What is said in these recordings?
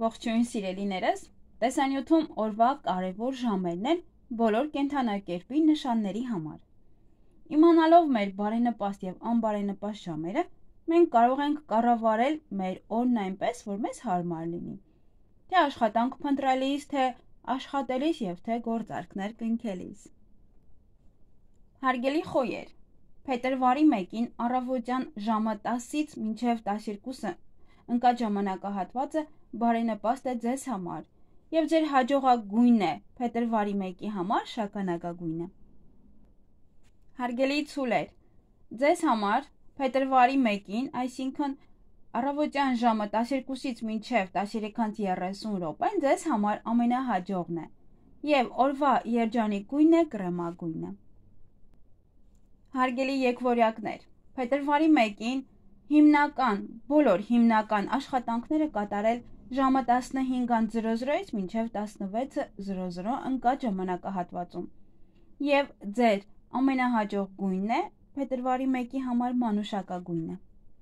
Ողջույն սիրելիներս, տեսանյութում օրվա կարևոր ժամերն են բոլոր կենդանակերպի նշանների համար։ Իմանալով մեր բարենպաստ եւ անբարենպաստ ժամերը, մենք կարող ենք կառավարել մեր օրն այնպես, որ մեզ հարմար լինի։ Թե աշխատանք փնտրելիս, թե աշխատելիս եւ թե գործարքներ կնքելիս։ Հարգելի խոյեր, փետրվարի 1-ին առավոտյան ժամը 10-ից մինչև 12-ը ընկած ժամանակահատվածը բարենպաստ է ձեզ համար եւ ձեր հաջողագույնն է փետրվարի 1-ի համար շագանակագույնը։ Հարգելի ցուլեր, ձեզ համար փետրվարի 1-ին, այսինքն առավոտյան ժամը 12-ից մինչև 13:30 րոպեն ձեզ համար ամենահաջողն է եւ օրվա երջանիկ գույնն է կրեմագույնը։ Հարգելի եկվորյակներ, փետրվարի 1-ին բոլոր հիմնական աշխատանքները կատարել ժամը 15:00-ից մինչև 16:00 ընկած ժամանակահատվածում եւ ձեր ամենահաջող գույնն է փետրվարի 1-ի համար մանուշակագույնը։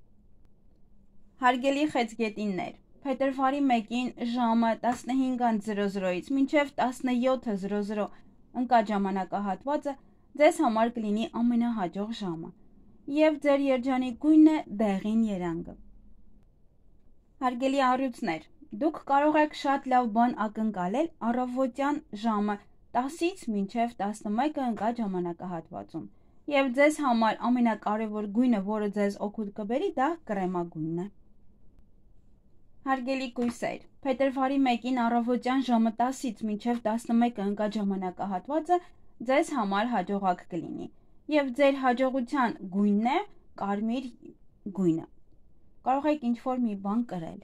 Հարգելի խեցգետիններ, փետրվարի 1-ին ժամը 15:00-ից մինչև 17:00 ընկած ժամանակահատվածը ձեզ համար կլինի ամենահաջող ժամը եւ ձեր երջանիկ գույնն է դեղին երանգը։ Հարգելի առյուծներ, դուք կարող եք շատ լավ բան ակնկալել առավոտյան ժամը 10-ից մինչև 11 ընկած ժամանակահատվածում եւ ձեզ համար ամենակարևոր գույնը, որը ձեզ օգուտ կբերի, դա կրեմագույնն է։ Հարգելի կույսեր, փետրվարի 1-ին առավոտյան ժամը 10-ից մինչև 11 ընկած ժամանակահատվածը ձեզ համար հաջողակ կլինի եւ ձեր հաջողության գույնն է կարմիր գույնը։ Կարող եք ինչ-որ մի բան կրել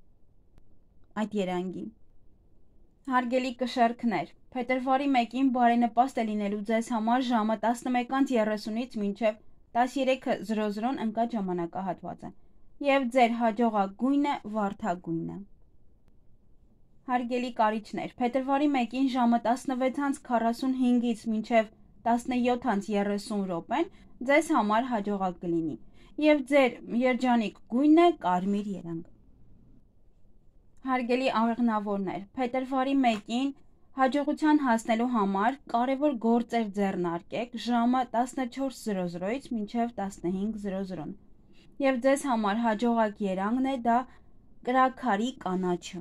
այդ երանգի։ Հարգելի կշեռքներ, փետրվարի 1-ին բարենպաստ է լինելու ձեզ համար ժամը 11:30-ից մինչև 13:00 ընկած ժամանակահատվածը եւ ձեր հաջողակ գույնը վարդագույնը։ Հարգելի կարիճներ, փետրվարի 1-ին ժամը 16:45-ից մինչև 17:30 րոպեն ձեզ համար հաջողակ կլինի եւ ձեր երջանիկ գույնն է կարմիր երանգ։ Հարգելի աղեղնավորներ, փետրվարի 1-ին հաջողության հասնելու համար կարևոր գործեր ձեռնարկեք ժամը 14:00-ից մինչև 15:00 եւ ձեզ համար հաջողակ երանգն է դա կրաքարի կանաչը։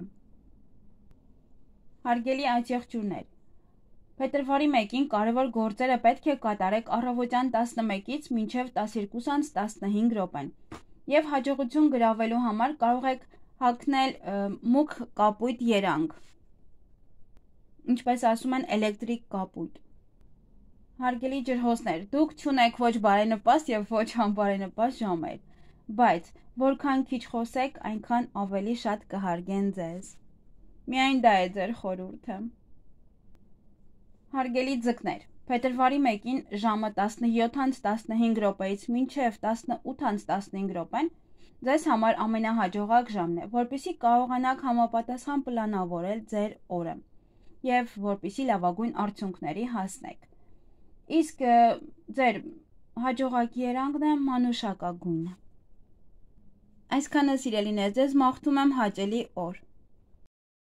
Հարգելի աճեղջուրներ, փետրվարի 1-ին կարևոր գործերը պետք է կատարեք առավոտյան 11-ից մինչև 12:15 րոպեն եւ հաջողություն գրավելու համար կարող եք հագնել մուգ կապույտ երանգ, ինչպես ասում են էլեկտրիկ կապույտ։ Հարգելի ջրհոսներ, դուք չունեք ոչ բարենպաստ եւ ոչ անբարենպաստ ժամեր, բայց որքան քիչ խոսեք, այնքան ավելի շատ կհարգեն ձեզ։ Միայն դա է ձեր խորհուրդը։ Հարգելի ձկներ, փետրվարի 1-ին ժամը 17:15 րոպեից մինչև 18:15 րոպեն ձեզ համար ամենահաջողակ ժամն է, որպեսզի կարողանաք համապատասխան պլանավորել ձեր օրը եւ որպեսզի լավագույն արդյունքների հասնեք։ Իսկ ձեր հաջողակ երանգն է մանուշակագույնը։ Այսքանը սիրելիներ, ձեզ մաղթում եմ հաճելի օր։